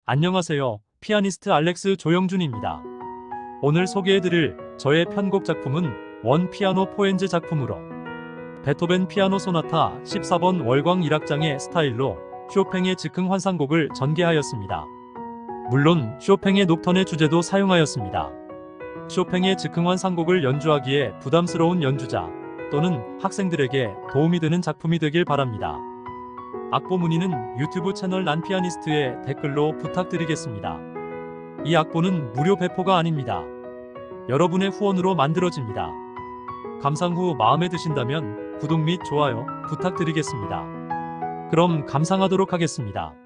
안녕하세요. 피아니스트 알렉스 조영준입니다. 오늘 소개해드릴 저의 편곡 작품은 원 피아노 포엔즈 작품으로 베토벤 피아노 소나타 14번 월광 1악장의 스타일로 쇼팽의 즉흥 환상곡을 전개하였습니다. 물론 쇼팽의 녹턴의 주제도 사용하였습니다. 쇼팽의 즉흥 환상곡을 연주하기에 부담스러운 연주자 또는 학생들에게 도움이 되는 작품이 되길 바랍니다. 악보 문의는 유튜브 채널 난피아니스트에 댓글로 부탁드리겠습니다. 이 악보는 무료 배포가 아닙니다. 여러분의 후원으로 만들어집니다. 감상 후 마음에 드신다면 구독 및 좋아요 부탁드리겠습니다. 그럼 감상하도록 하겠습니다.